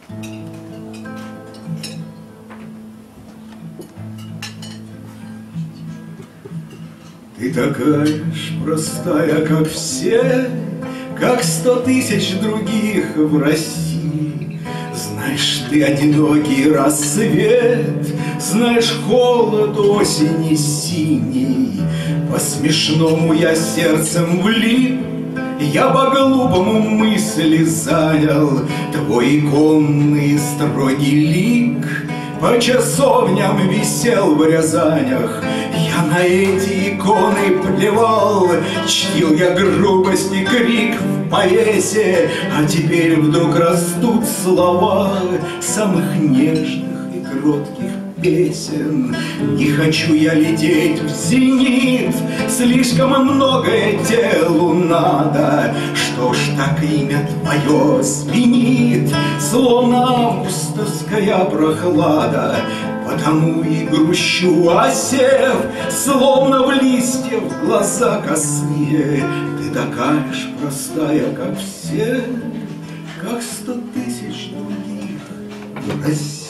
Ты такая ж простая, как все, как 100 тысяч других в России. Знаешь ты одинокий рассвет, знаешь холод осени синий. По-смешному я сердцем влип, я по-глупому мысли занял. Твой иконный строгий лик по часовням висел в Рязанях. Я на эти иконы плевал, чтил я грубость и крик в повесе. А теперь вдруг растут слова самых нежных и кротких песен. Не хочу я лететь в зенит, слишком многое телу надо. Что ж так имя твое звенит, словно августовская прохлада. Потому и грущу, осев, словно в листьев глаза косые. Ты такая ж простая, как все, как 100 тысяч других в России.